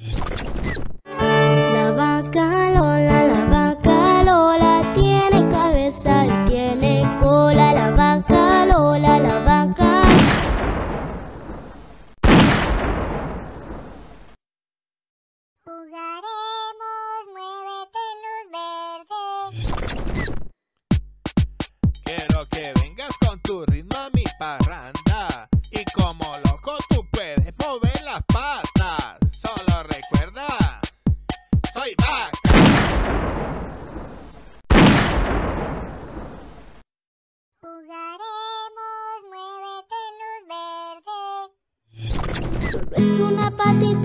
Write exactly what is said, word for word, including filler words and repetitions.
La vaca Lola, la vaca Lola tiene cabeza y tiene cola. La vaca Lola, la vaca. Jugaremos, muévete luz verde. Quiero que vengas con tu ritmo a mi parranda. Y como loco tú puedes mover las patas. Solo recuerda, soy vaca. Jugaremos, muévete luz verde. Solo es una patita